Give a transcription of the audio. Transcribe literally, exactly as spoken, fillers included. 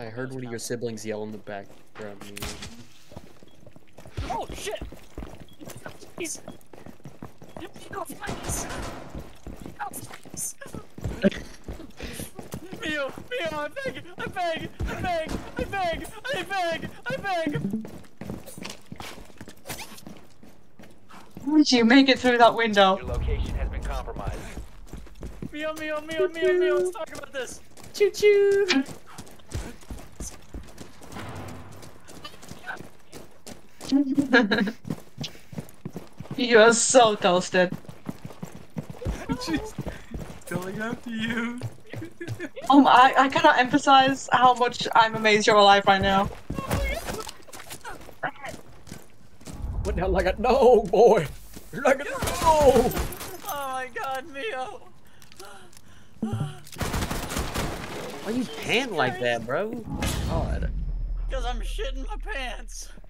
I heard one of your siblings yell in the background. Oh shit! He's. Go flies! Go flies! Mio, Mio, I beg, I beg, I beg, I beg, I beg, I beg! How did you make it through that window? Your location has been compromised. Mio, Mio, Mio, Mio, Mio, let's talk about this! Choo choo! You are so toasted. She's going after you. Um, I, I cannot emphasize how much I'm amazed you're alive right now. Went down like a no, boy. Like a no. Oh my god, Mio! Why you pant like that, bro? God. Because I'm shitting my pants.